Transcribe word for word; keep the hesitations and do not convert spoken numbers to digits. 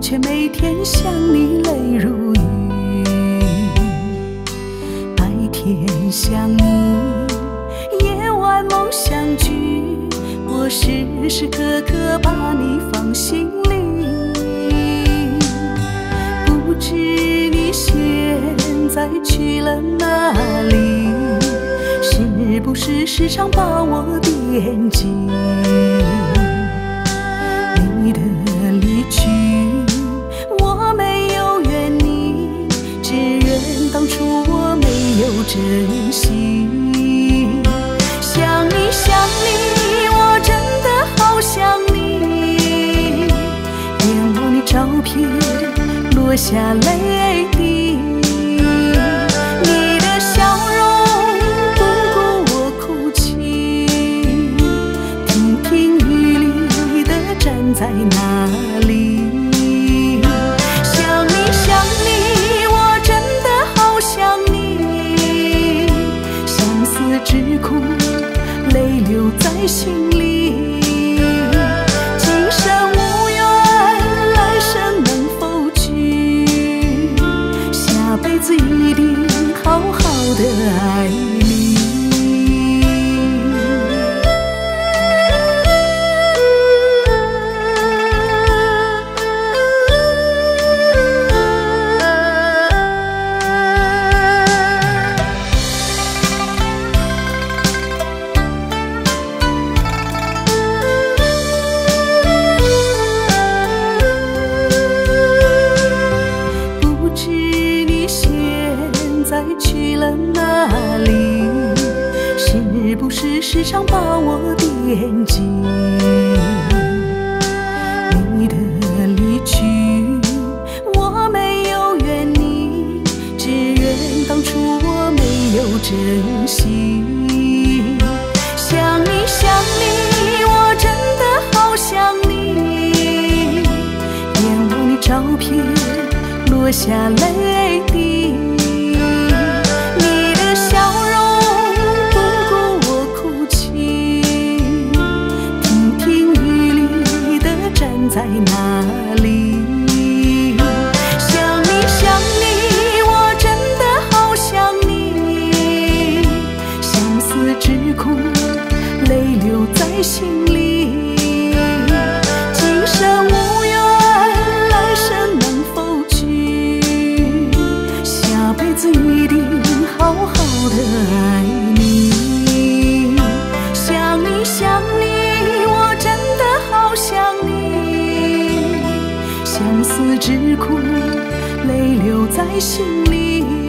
却每天想你泪如雨。白天想你，夜晚梦相聚，我时时刻刻把你放心里。不知你现在去了哪里，是不是时常把我惦记？你的离去，我没有怨你，只怨当初我没有珍惜。想你想你，我真的好想你，眼望你照片落下泪滴，你的笑容不顾我哭泣，亭亭玉立的站在那里。想你想你，我真的好想你，相思之苦泪流在心里。今生无缘，来生能否聚？下辈子一定好好的爱你。去了哪里？是不是时常把我惦记？你的离去，我没有怨你，只怨当初我没有珍惜。想你想你，我真的好想你，眼望你照片落下泪滴，在哪里？想你想你，我真的好想你，相思之苦泪流在心里。今生无缘，来生能否聚？下辈子一定好好的爱你。想你想你，我真的好想你，相思之苦泪流在心里。